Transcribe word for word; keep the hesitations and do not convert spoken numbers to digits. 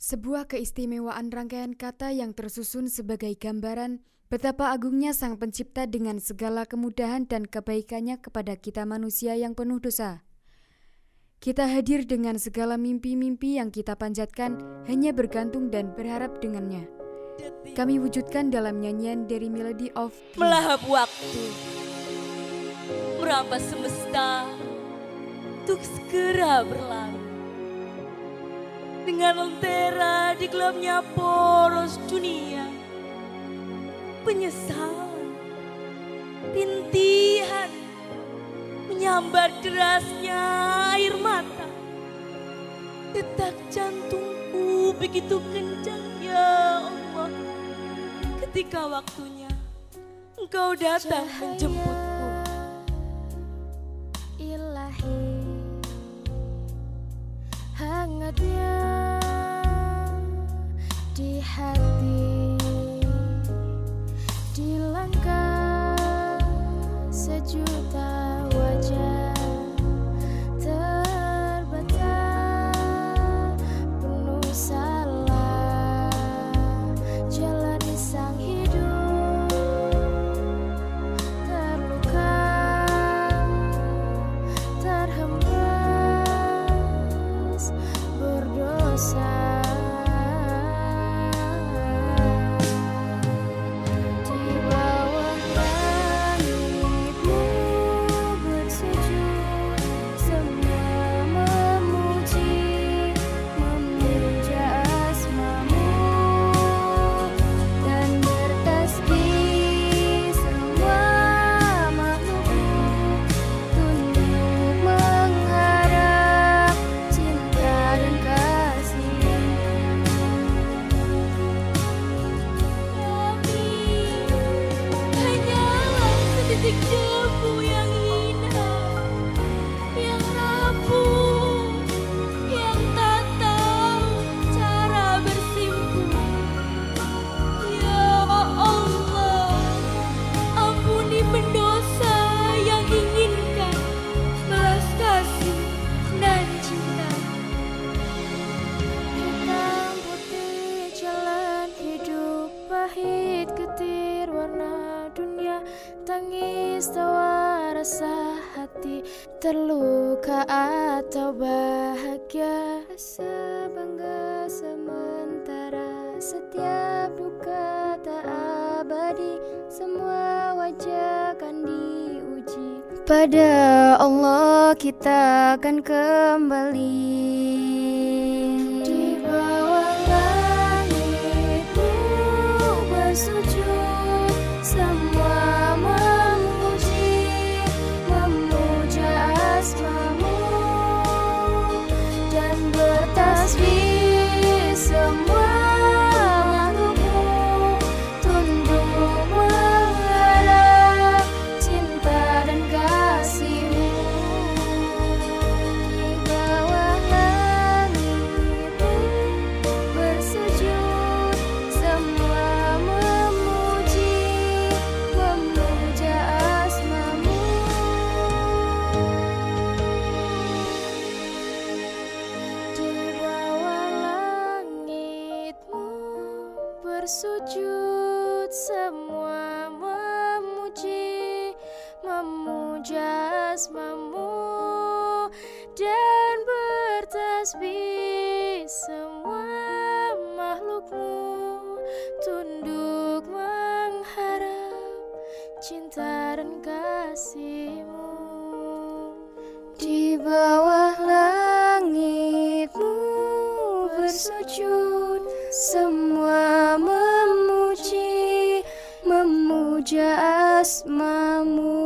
Sebuah keistimewaan rangkaian kata yang tersusun sebagai gambaran betapa agungnya Sang Pencipta dengan segala kemudahan dan kebaikannya kepada kita manusia yang penuh dosa. Kita hadir dengan segala mimpi-mimpi yang kita panjatkan hanya bergantung dan berharap dengannya. Kami wujudkan dalam nyanyian dari Melody of Melahap waktu, merampas semesta untuk segera berlalu. Dengan lentera di gelapnya poros dunia, penyesalan, rintihan, menyambar derasnya air mata. Detak jantungku begitu kencang ya Allah, ketika waktunya Engkau datang menjemputku. Ilahi, hangatnya di hati, di langkah sejuta wajah terbata penuh salah, jalani sang hidup terluka, terhembus berdosa. Titik debu yang hina, yang rapuh, yang tak tahu cara bersimpuh. Ya Allah, ampuni pendosa yang inginkan balas kasih dan cinta. Hitam putih jalan hidup, pahit getir warna dunia, tangis tawa rasa hati, terluka atau bahagia, rasa bangga sementara, setiap duka tak abadi, semua wajah kan diuji. Pada Allah kita akan kembali. Di bawah langitmu bersujud, semua memuji, memuja asmamu dan bertasbih, semua makhlukmu tunduk mengharap cinta dan kasihmu. Di bawah langitmu bersujud, semua memuji, memuja asmamu. Di bawah langitmu bersujud, semua memuji, memuja asmamu dan bertasbih, semua makhlukmu tunduk mengharap cinta dan kasihmu. Di bawah langitmu bersujud, semua memuji, memuja asmamu.